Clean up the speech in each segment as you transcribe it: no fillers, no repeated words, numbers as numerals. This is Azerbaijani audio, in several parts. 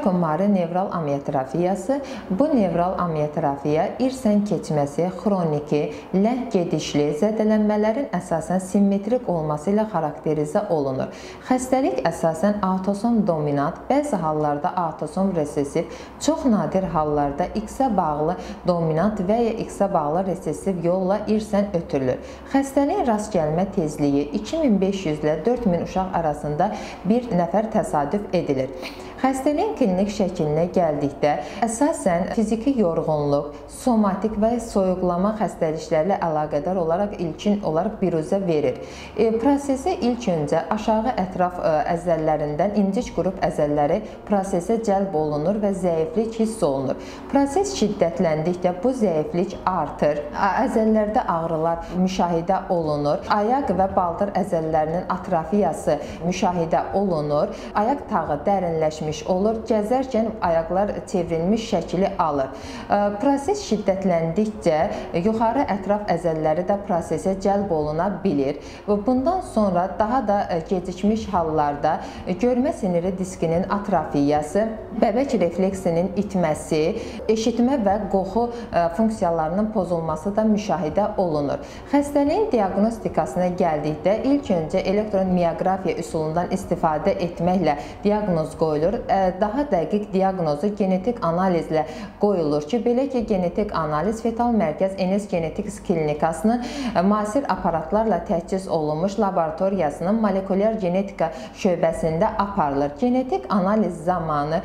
Charcot-Marie nevral amiotrofiyası bu nevral amiotrofiya irsən keçməsi, xroniki, ləng gedişli zədələnmələrin əsasən simmetrik olması ilə xarakterizə olunur. Xəstəlik əsasən autosom dominant, bəzi hallarda autosom resessiv, çox nadir hallarda X-ə bağlı dominant və ya X-ə bağlı resessiv yolla irsən ötürülür. Xəstəliyin rast gəlmə tezliyi 2500 ilə 4000 uşaq arasında bir nəfər təsadüf edilir. Xəstəliyin klinik şəklinə gəldikdə, əsasən fiziki yorğunluq, somatik və soyuqlama xəstəliklərlə əlaqədar olaraq ilkin olaraq biruzə verir. Prosesə ilk öncə aşağı ətraf əzəllərindən incik qrup əzəlləri prosesə cəlb olunur və zəiflik hiss olunur. Proses şiddətləndikdə bu zəiflik artır, əzəllərdə ağrılar müşahidə olunur, ayaq və baldır əzəllərinin atrofiyası müşahidə olunur, ayaq tağı dərinləşmiş olur, gəzərkən ayaqlar çevrilmiş şəkli alır. Proses şiddətləndikcə yuxarı ətraf əzəlləri də prosesə cəlb oluna bilir. Bundan sonra daha da gecikmiş hallarda görmə siniri diskinin atrofiyası, bəbək refleksinin itməsi, eşitmə və qoxu funksiyalarının pozulması da müşahidə olunur. Xəstəliyin diaqnostikasına gəldikdə ilk öncə elektron mioqrafiya üsulundan istifadə etməklə diaqnoz qoyulur. Daha dəqiq diaqnozu genetik analizlə qoyulur ki, belə ki, genetik analiz Fetal Mərkəz Enes Genetics klinikasının müasir aparatlarla təchiz olunmuş laboratoriyasının molekulyar genetika şöbəsində aparılır. Genetik analiz zamanı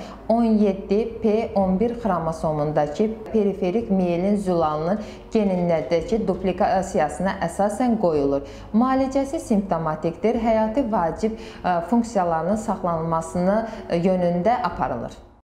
17p11 xromosomundakı periferik miyelin zülalının genindəki duplikasiyasına əsasən qoyulur. Müalicəsi simptomatikdir, həyati vacib funksiyalarının saxlanılmasını yönündə aparılır.